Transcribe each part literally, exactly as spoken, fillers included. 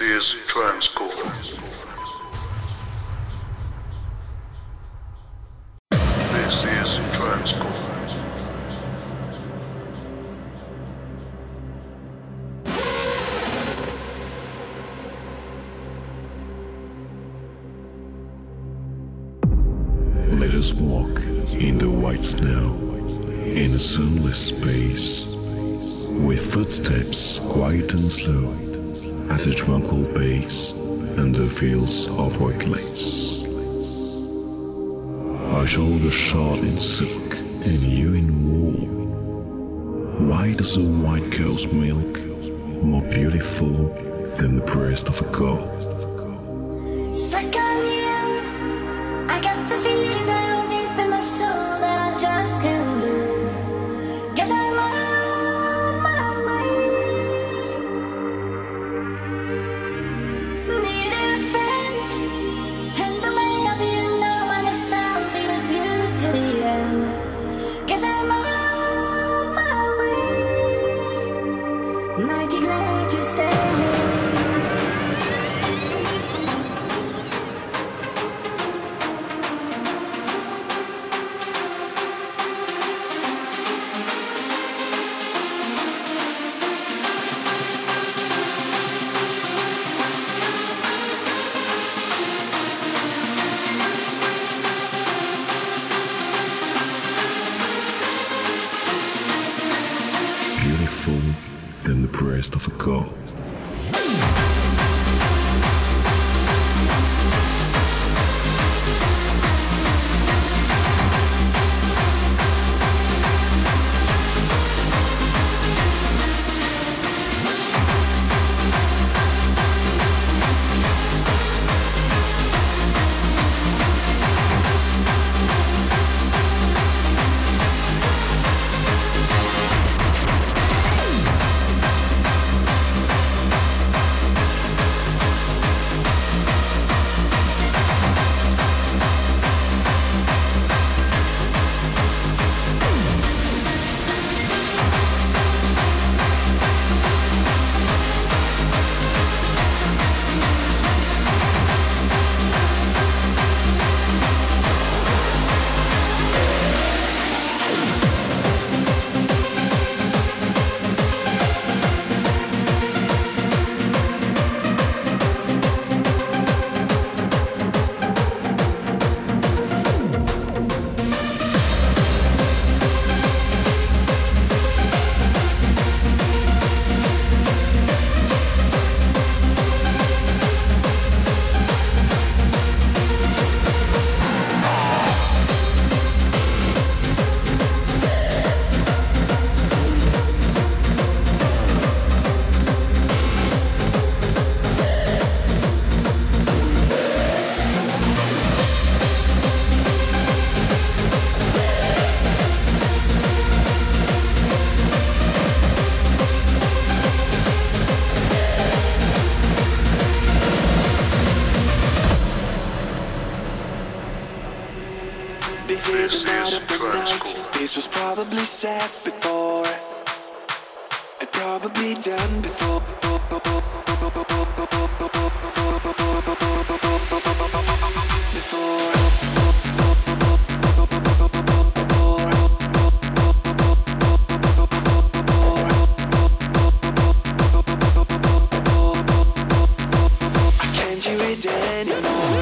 is Transcore. This is Transcore. Let us walk in the white snow, in a sunless space, with footsteps quiet and slow, at a tranquil pace, under fields of white lace. Our shoulders shod in silk, and you in wool, white as a white cow's milk, more beautiful than the breast of a gull. Stuck on you, I got this feeling down deep in my soul that I just can't lose. Guess I'm on my way. Needed a friend, and the way I feel now, I guess I'll be with you to the end. Guess I'm on my way. Mighty glad you stayed. Beautiful than the breast of a gull. This is not of the night. This was probably said before, and probably done before. I can't do it anymore.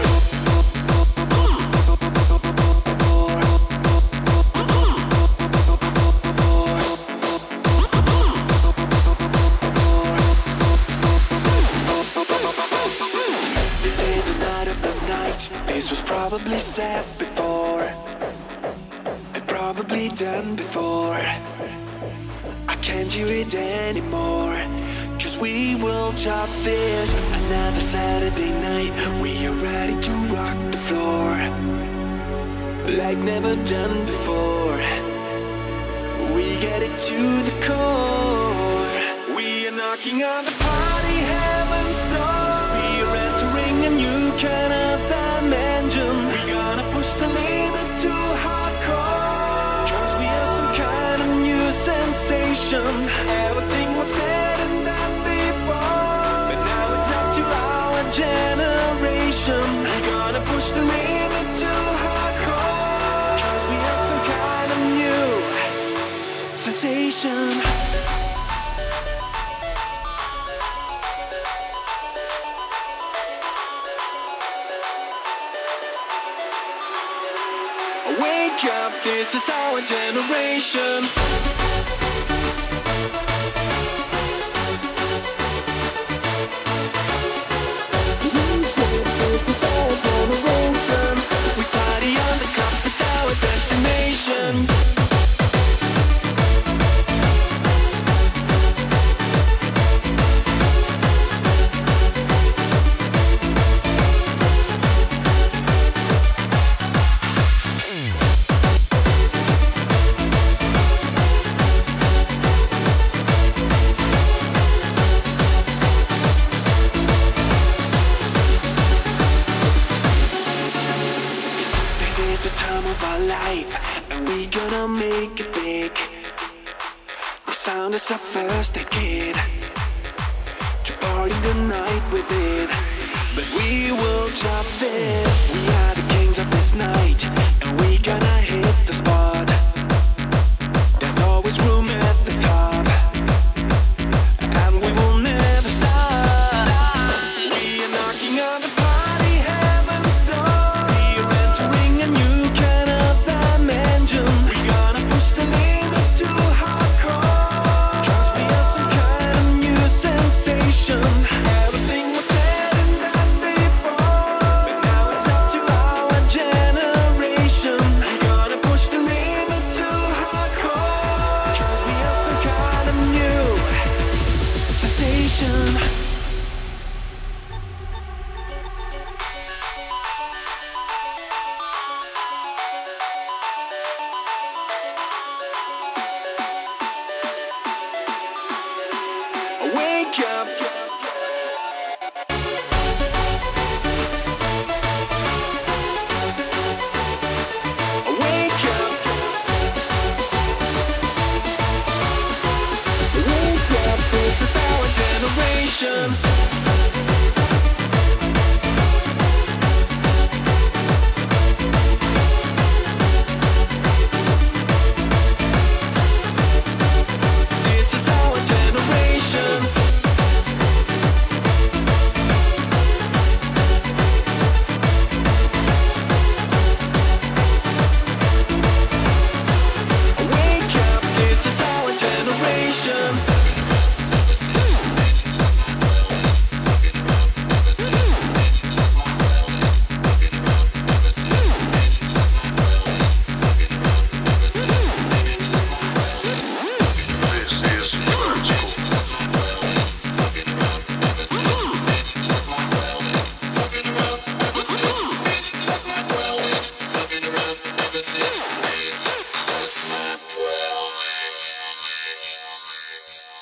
This was probably said before, and probably done before. I can't do it anymore, cause we will top this. Another Saturday night, we are ready to rock the floor, like never done before. We get it to the core. We are knocking on the party heaven's door. We are entering a new kind of dimension. We're gonna push the limit to hardcore, cause we are some kind of new sensation. Everything was said and done before, but now it's up to us. sensation. We're gonna push the limit to hardcore, 'cause we have some kind of new sensation. Wake up, this is our generation. We party on the cup, it's our destination. It's the time of our life, and we gonna make it big. The sound is our first aid kit to party the night with it. But we will drop this. We are the kings of this night, and we gonna hit the spot. There's always room at the top, and we will never stop. We are knocking on the party heaven's door. We are entering a new kind of dimension. We're gonna push the limit to hardcore, 'cause we have some kind of new sensation. Everything was said and done before, but now it's up to our generation. We're gonna push the limit to hardcore, 'cause we have some kind of new sensation. Wake up. Wake up. Wake up, this is our generation. This is our generation. Wake up, this is our generation. This is Transco. Well,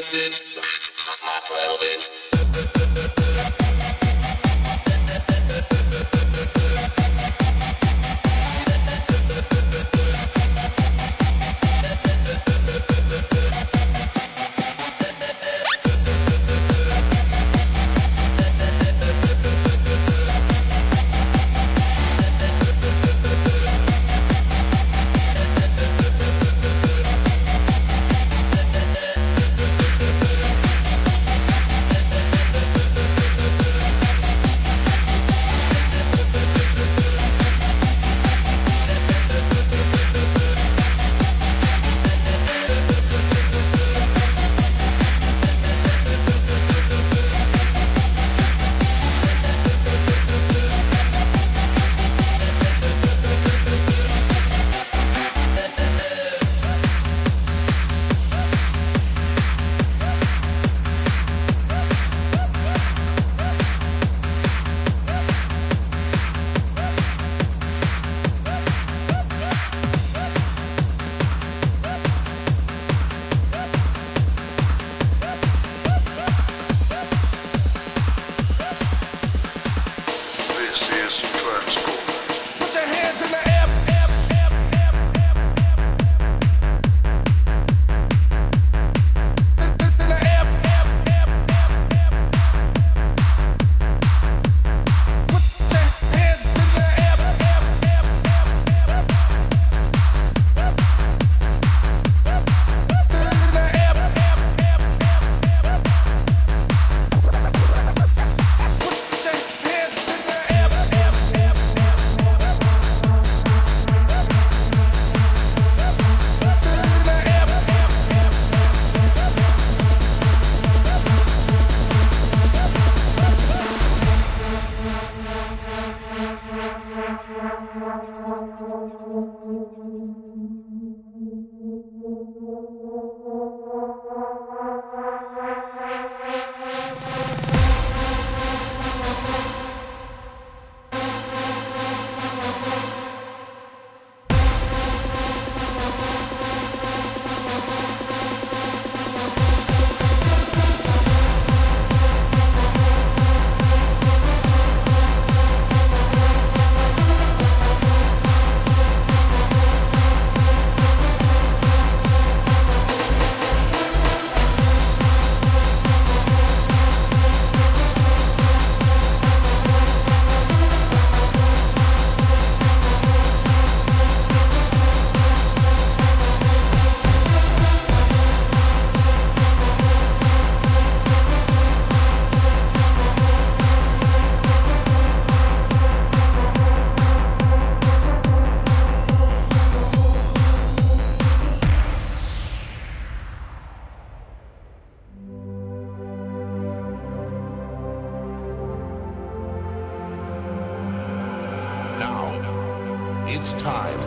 It's time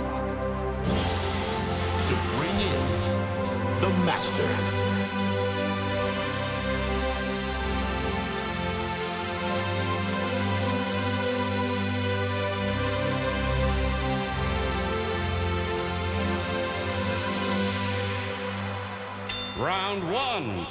to bring in the master. Round one.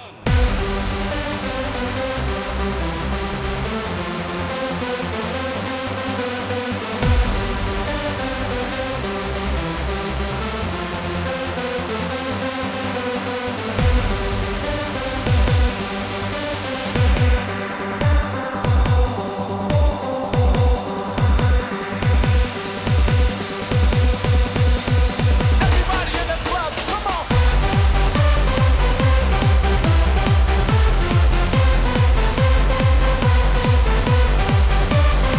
Everybody in the club, come on.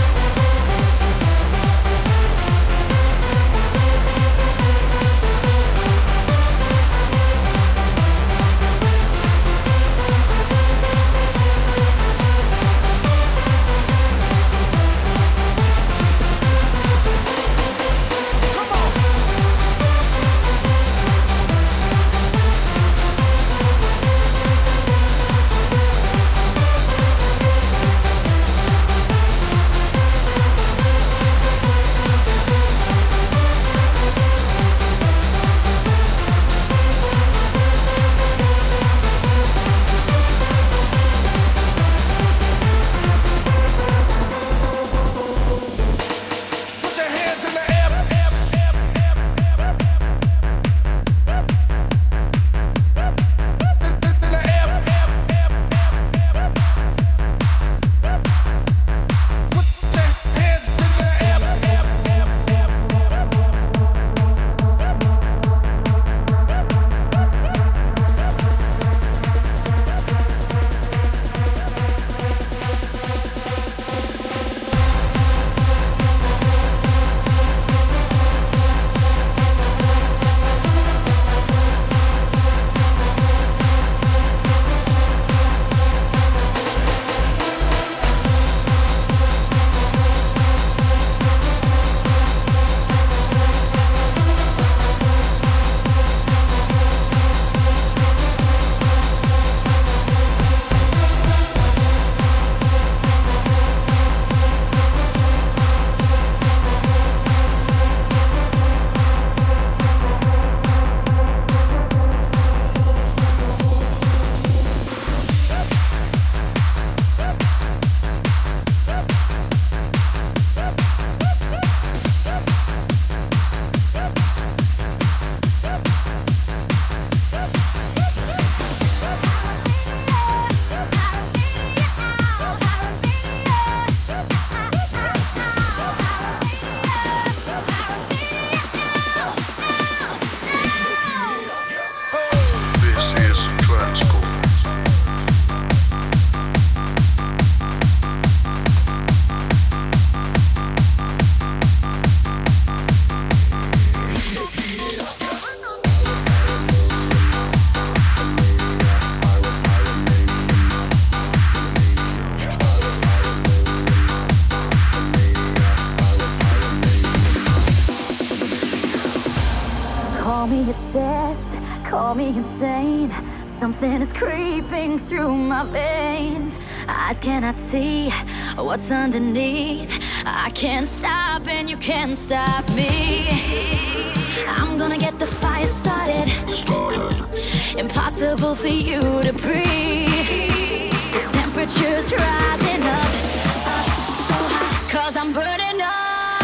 Call me obsessed, call me insane. Something is creeping through my veins. Eyes cannot see what's underneath. I can't stop and you can't stop me. I'm gonna get the fire started. Impossible for you to breathe. The temperature's rising up, up so hot, 'cause I'm burning up.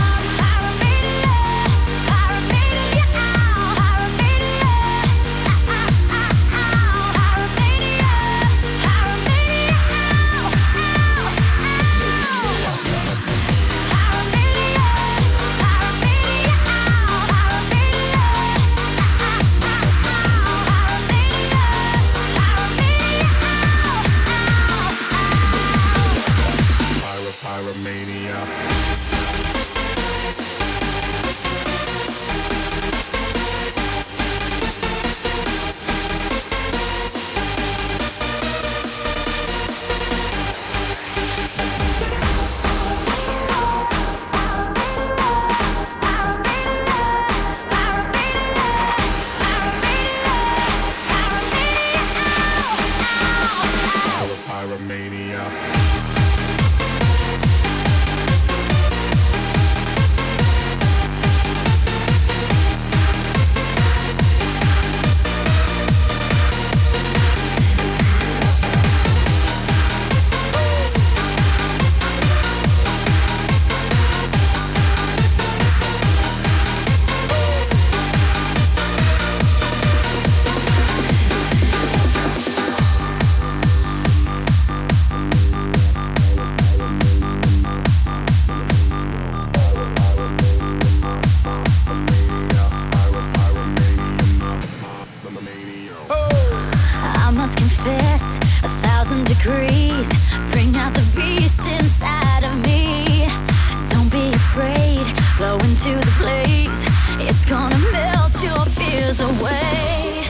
Bring out the beast inside of me. Don't be afraid, blow into the blaze. It's gonna melt your fears away.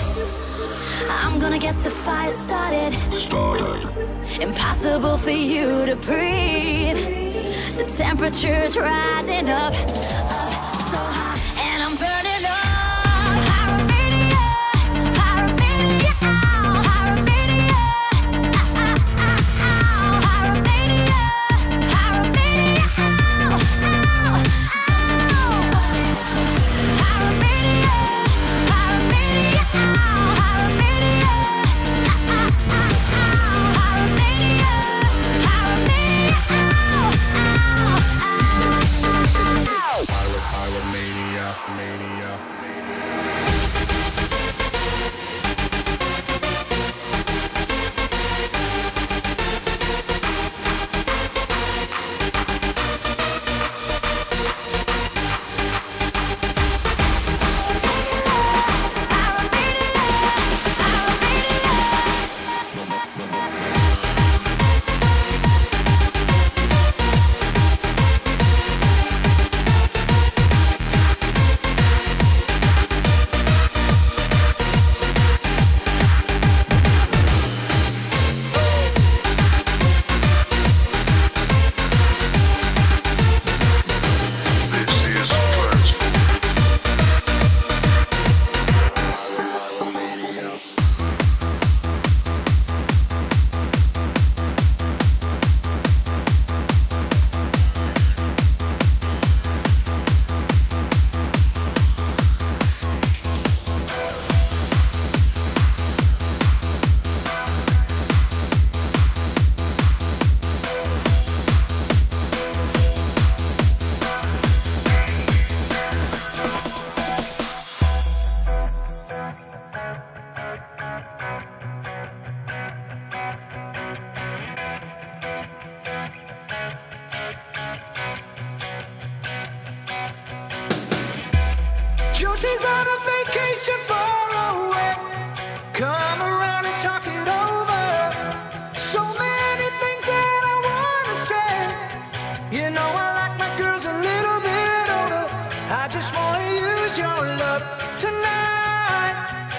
I'm gonna get the fire started. Started. Impossible for you to breathe. The temperature's rising up, up so hot, and I'm burning up. Josie's on a vacation far away. Come around and talk it over. So many things that I wanna say. You know I like my girls a little bit older. I just wanna use your love tonight.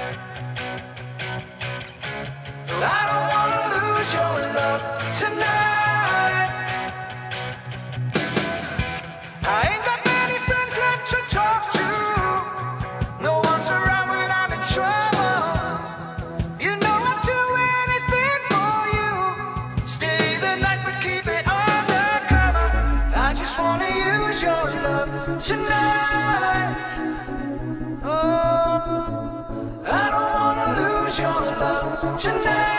I don't wanna lose your love tonight. I ain't got many friends left to talk to. No one's around. tonight. Oh, I don't wanna lose your love tonight.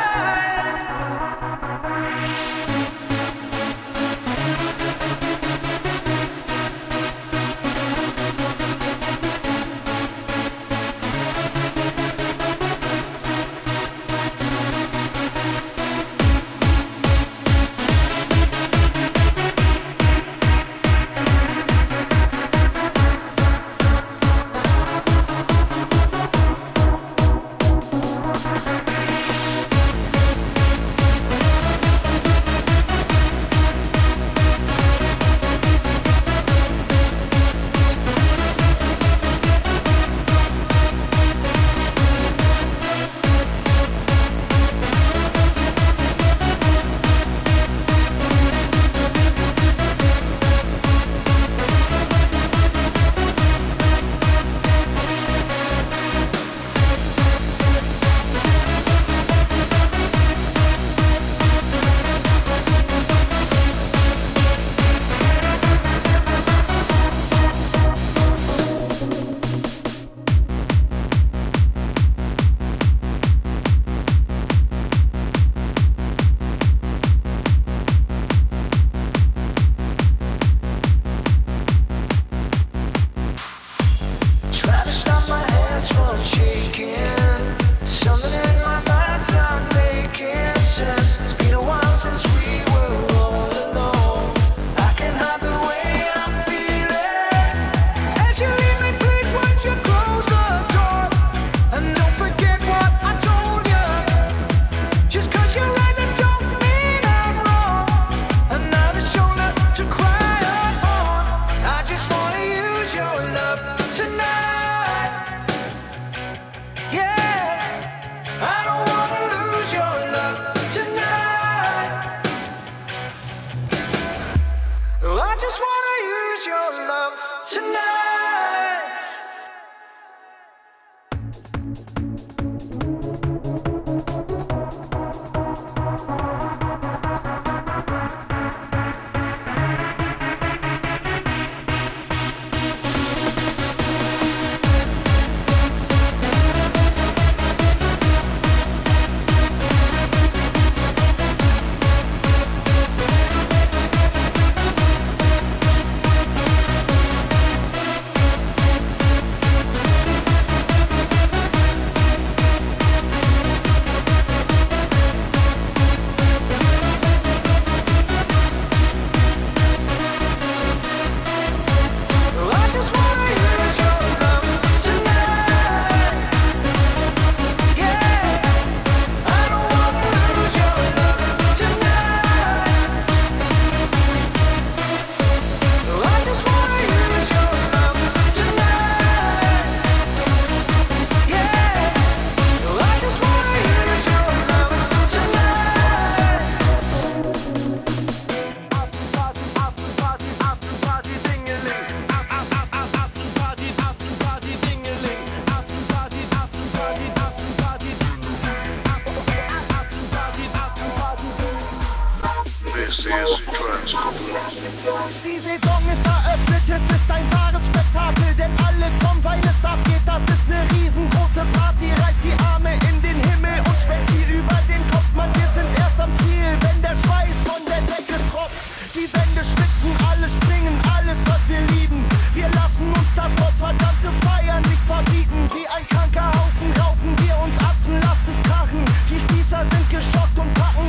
Die Saison ist eröffnet, es ist ein wahres Spektakel, denn alle kommen, weil es abgeht. Das ist eine riesengroße Party, reißt die Arme in den Himmel und schwenkt sie über den Kopf. Mann, wir sind erst am Ziel, wenn der Schweiß von der Decke tropft. Die Wände schwitzen, alle springen, alles was wir lieben. Wir lassen uns das gottverdammte Feiern nicht verbieten. Wie ein kranker Haufen raufen wir uns Atzen, lasst es krachen. Die Spießer sind geschockt und packen.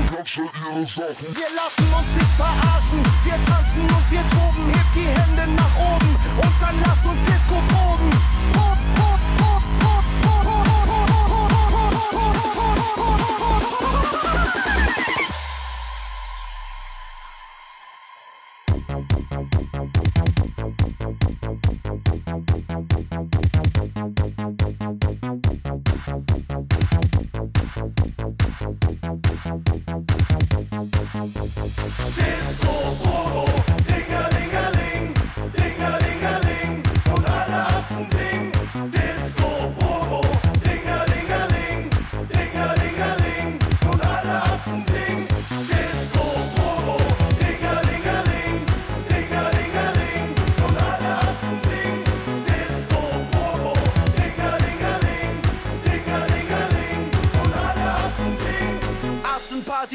Wir lassen uns nicht verarschen, wir tanzen und wir toben. Hebt die Hände nach oben und dann lasst uns Disco proben. Prob, prob, prob, prob, prob, prob, prob, prob, prob, Disco Polo.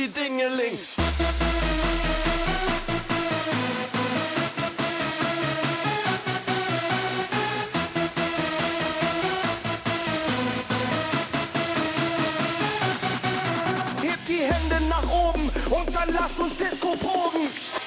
Party Dingeling. Hebt die Hände nach oben und dann lasst uns Disco proben.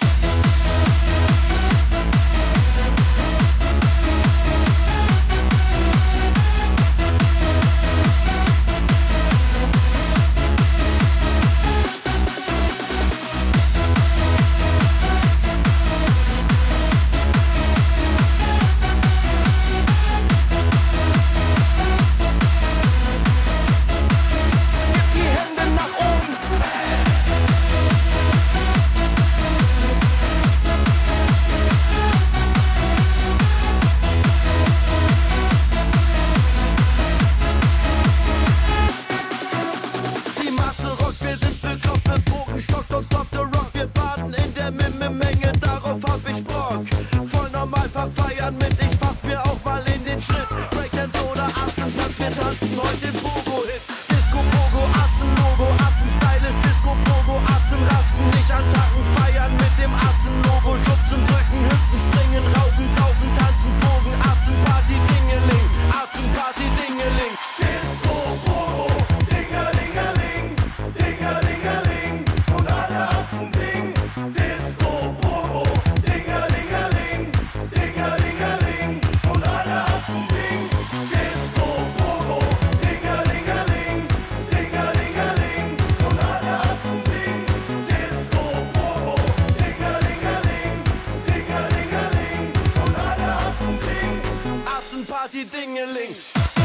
Party Dingeling.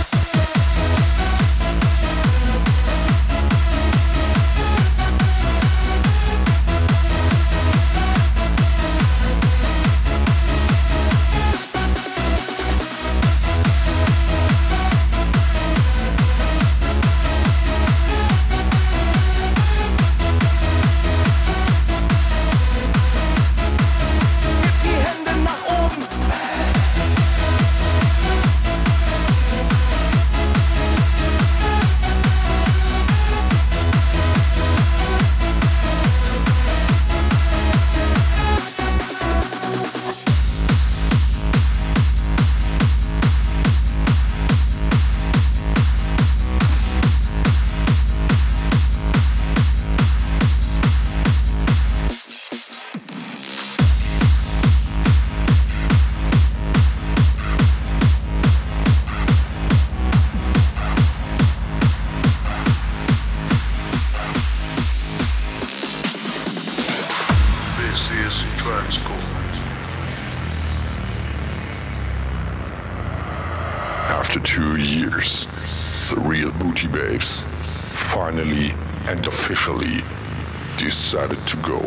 After two years, the real Booty Babes finally and officially decided to go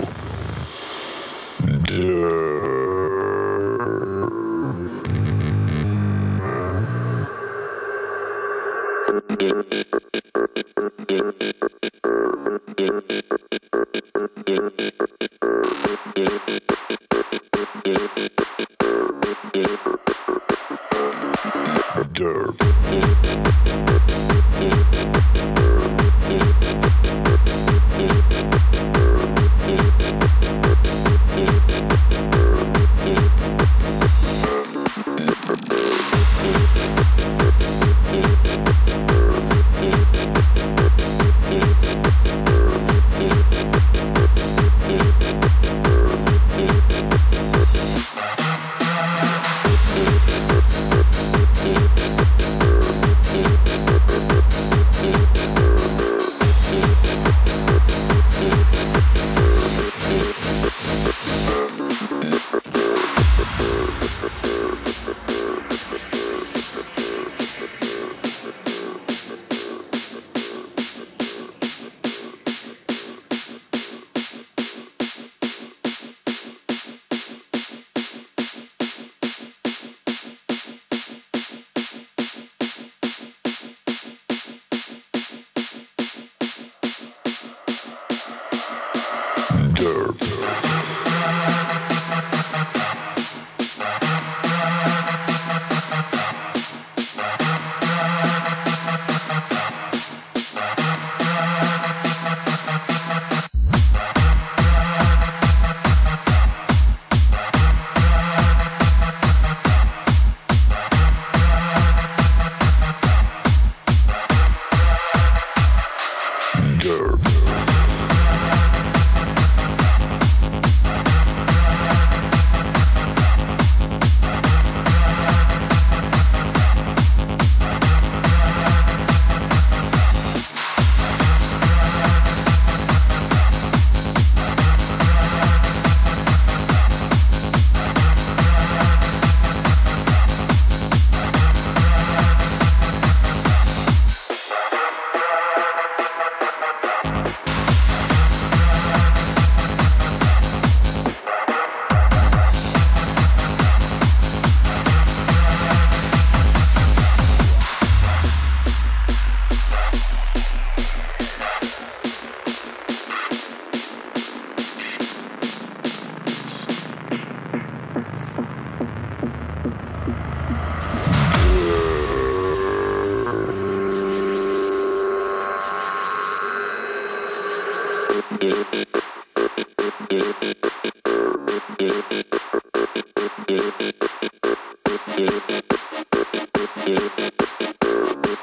Derp. We'll be right back.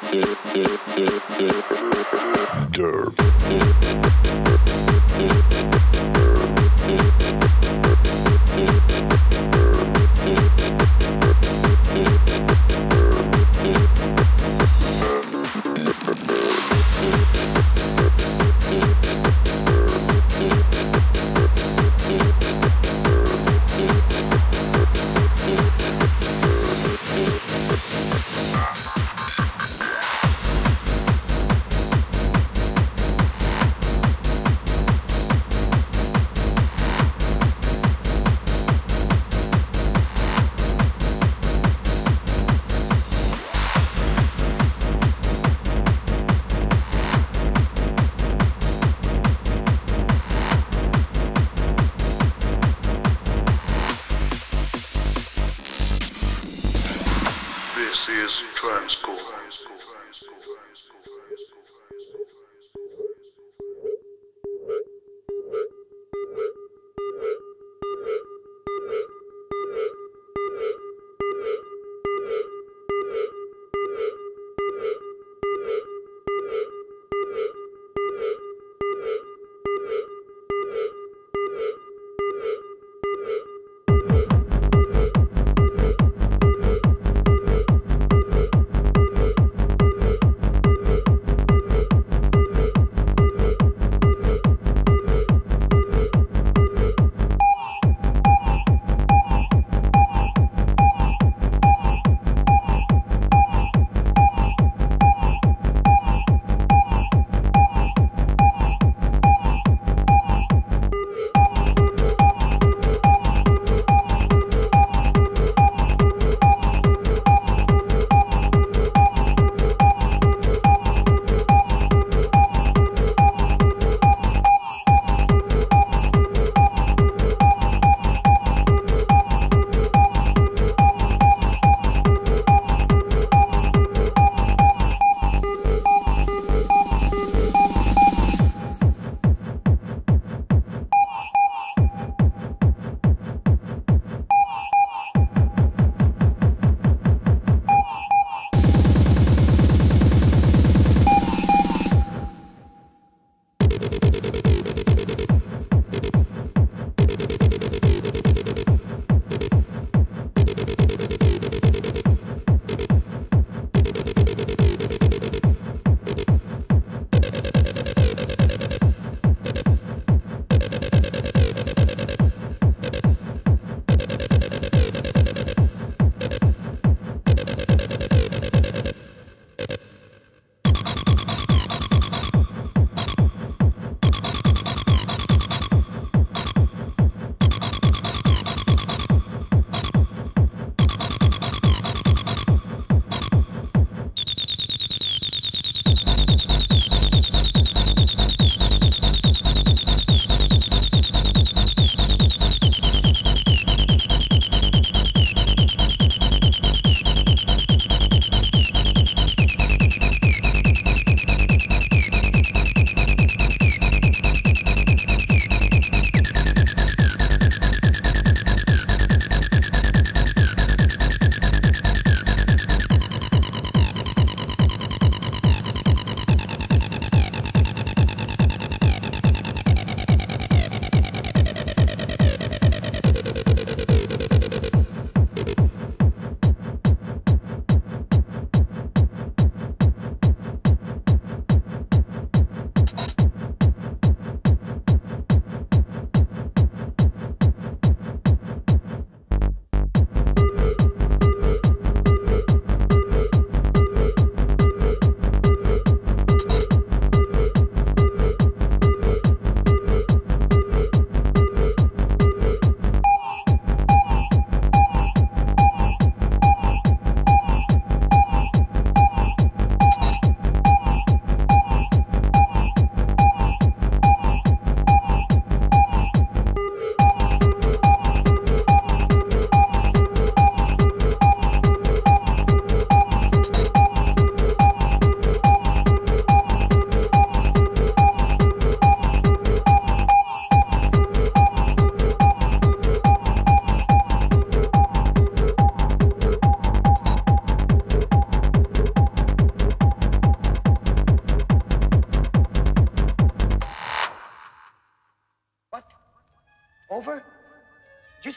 Derp.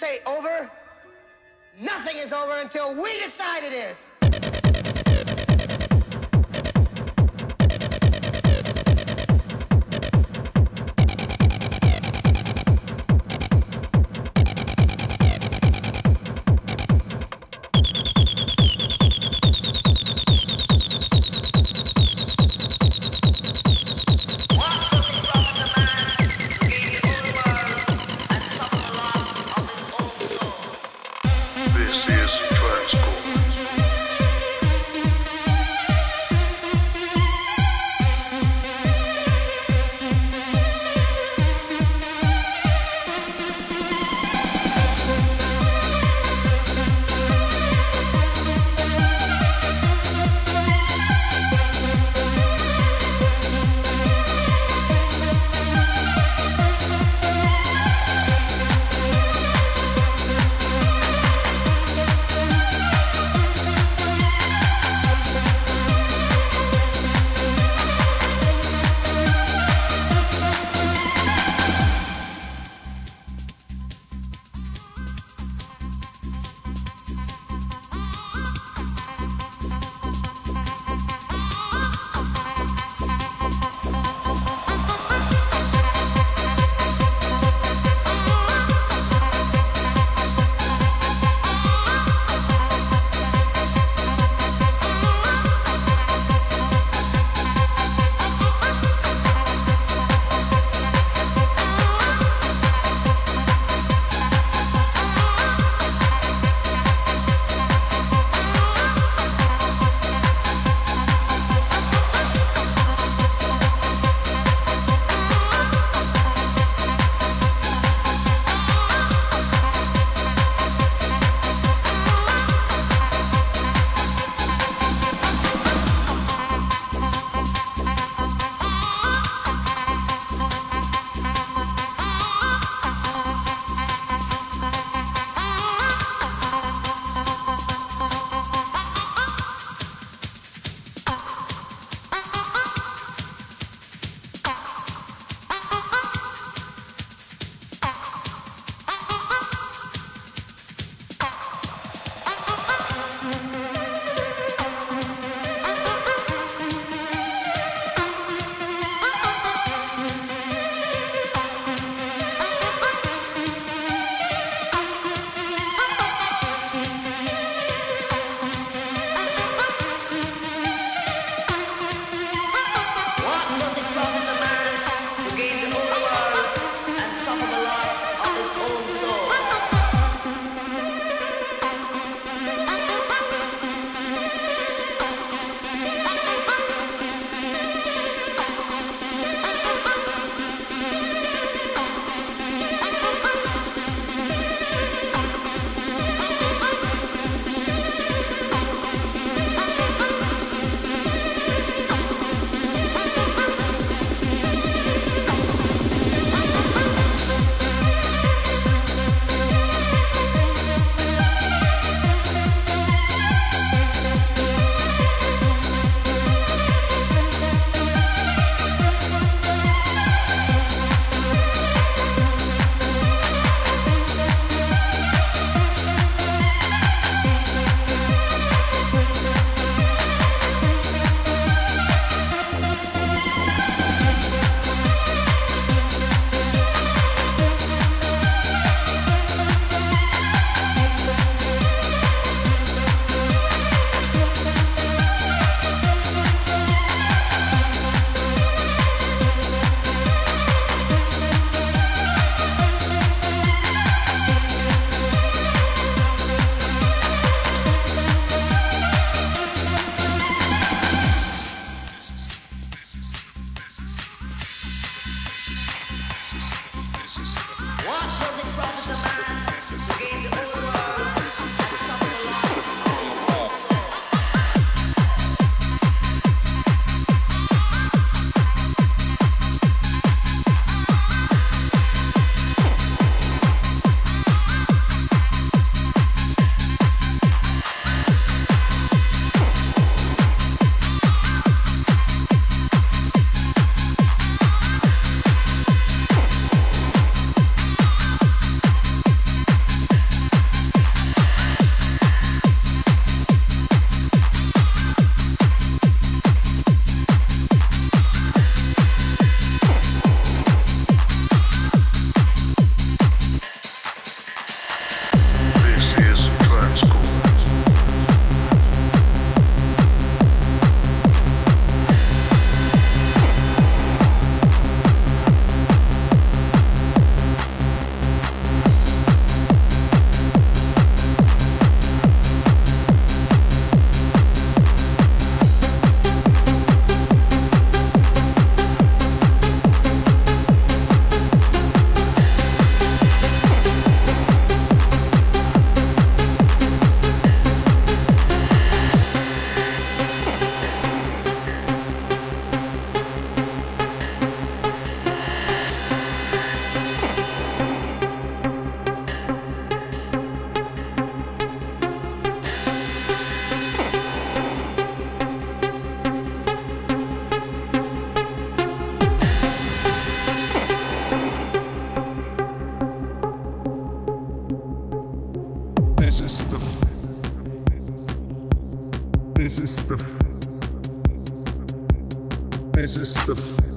say over? Nothing is over until we decide it is. This is this is the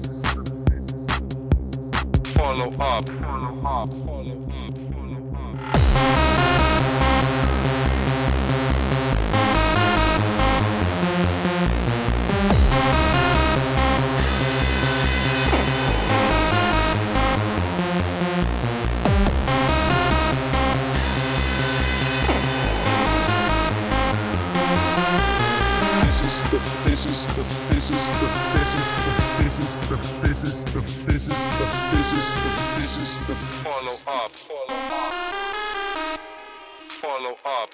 Follow up. Follow up. Follow up. This is the this is the this is the this is the this is the this is the this is the this is the this is the Follow up. Follow up. Follow up.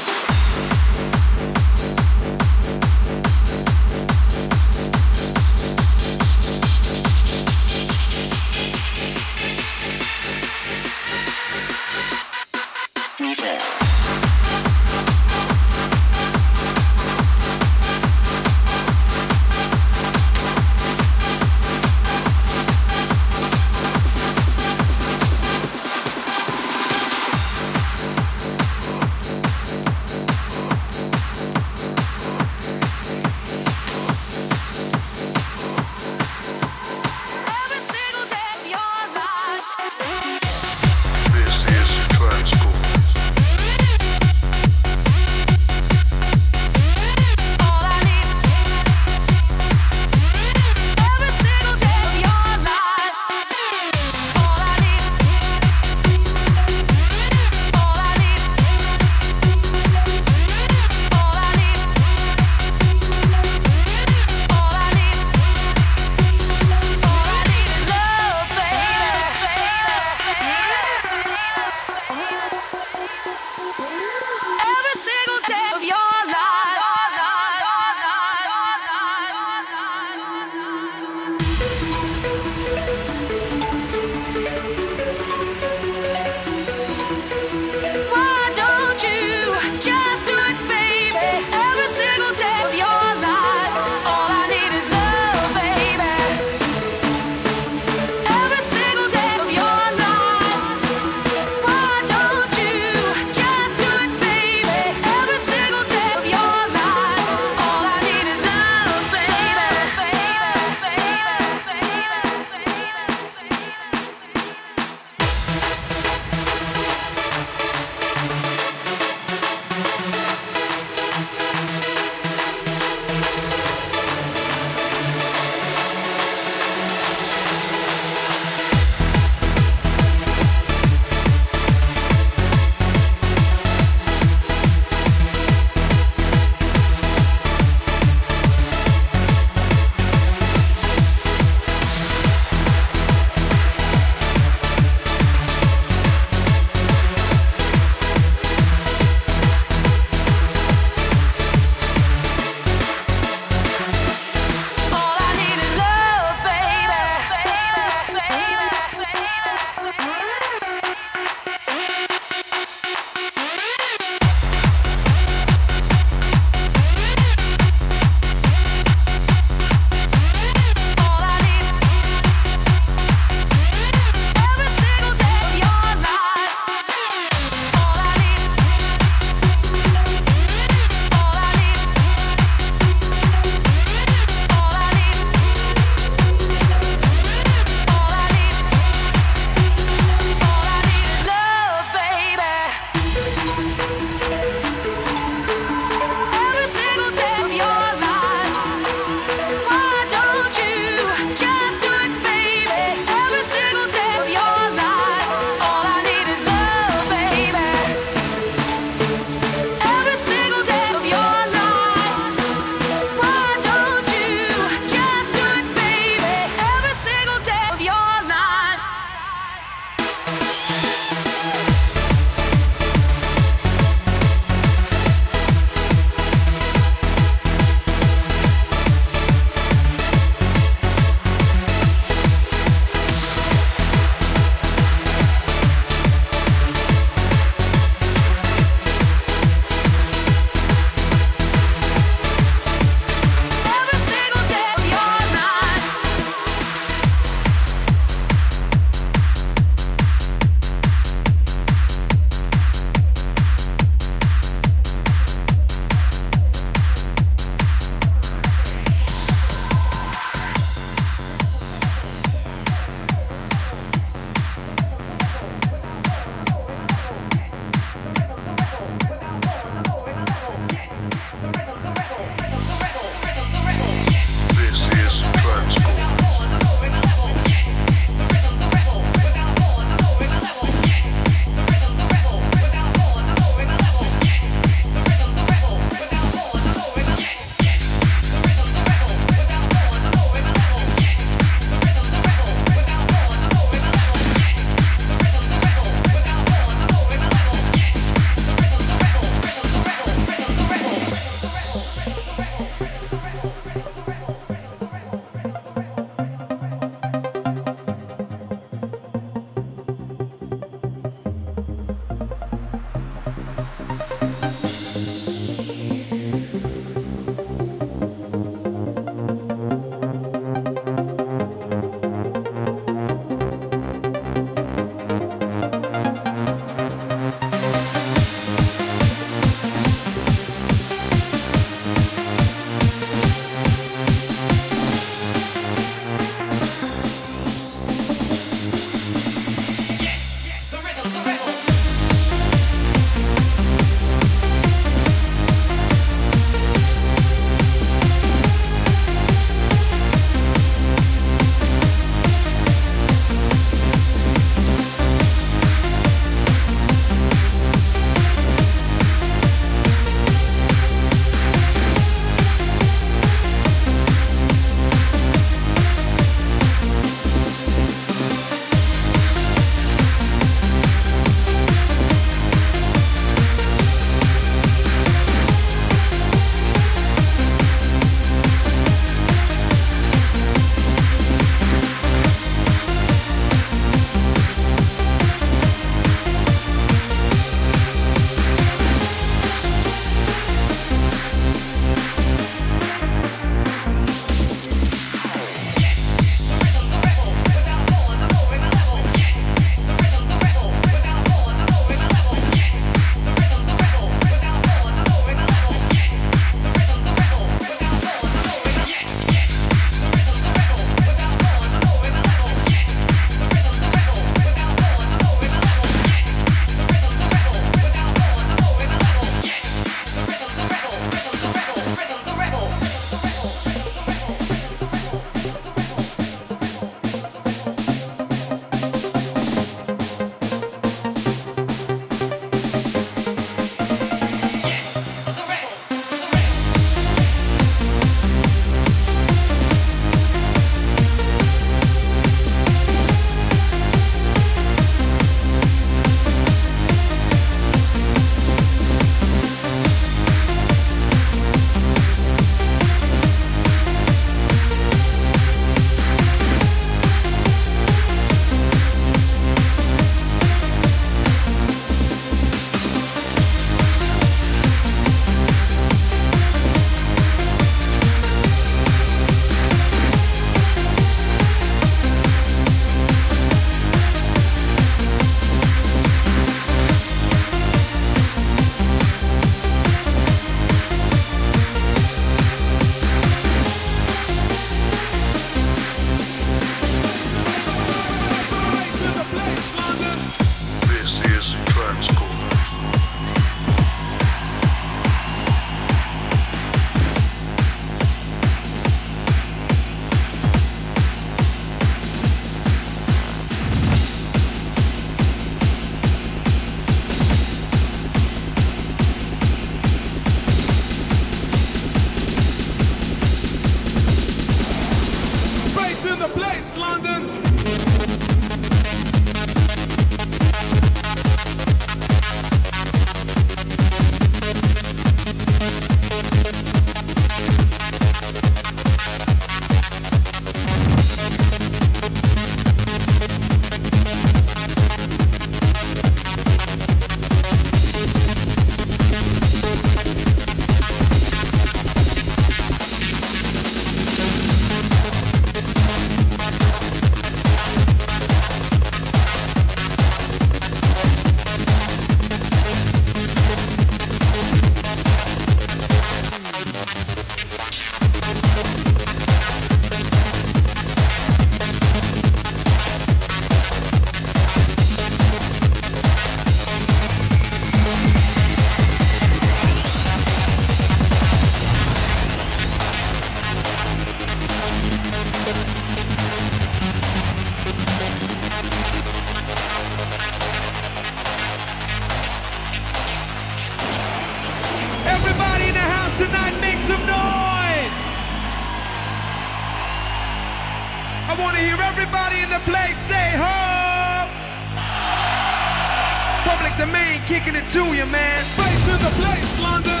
kicking it to you, man. Bass in the place, London.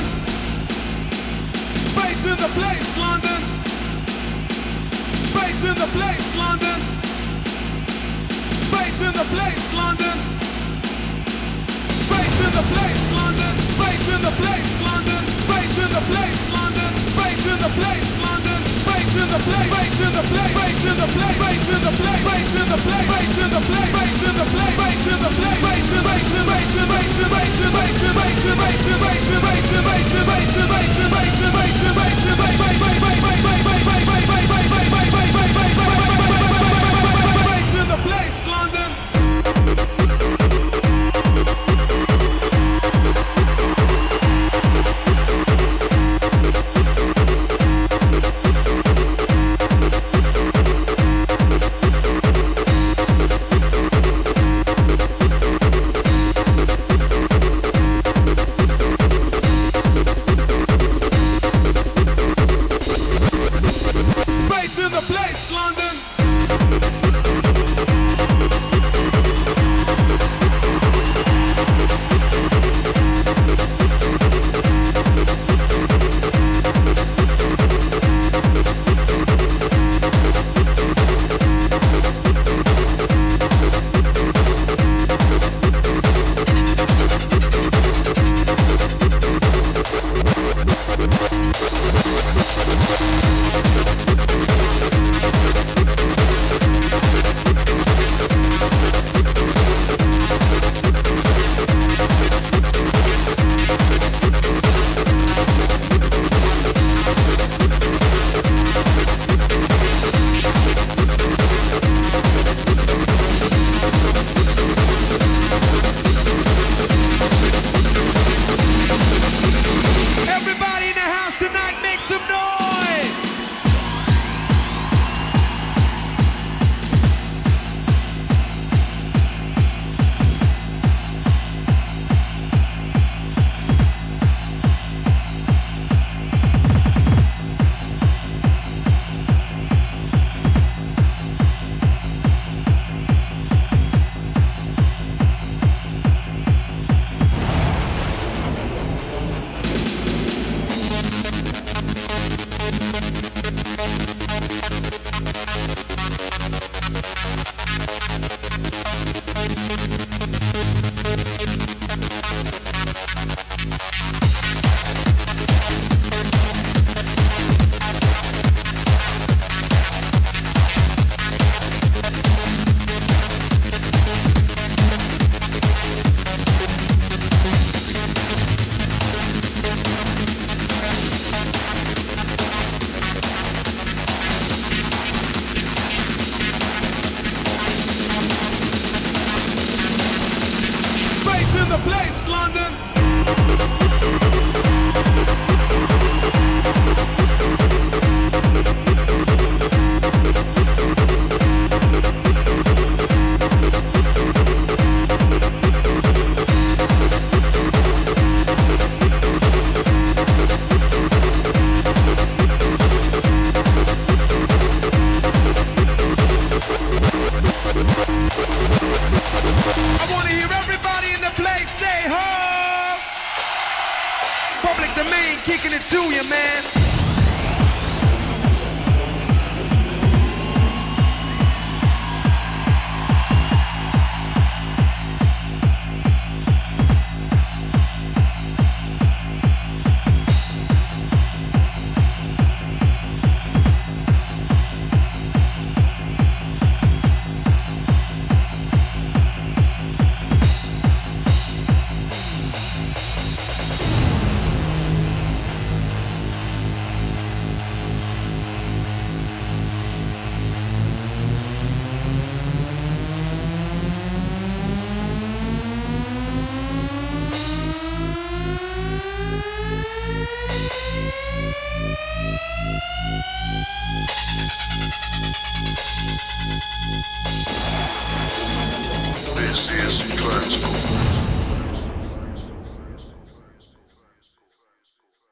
Bass in the place, London. Bass in the place, London. Bass in the place, London. Bass in the place, London. Bass in the place, London. Bass in the place, London. Bass in the place, London. Bass in the place, bass in the place, bass in the place, bass in the place, bass in the place, bass in the place, bass in the place, bass in the place, bass in bass in bass in bass in bass in bass in bass in bass in bass in bass in bass in bass in bass in bass in bass in bass in bass in the place, London. Kicking it to you, man.